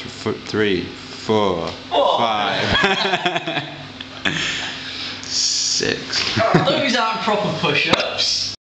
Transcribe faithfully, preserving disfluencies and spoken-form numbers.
f three, four, oh. five, six. Those aren't proper push-ups.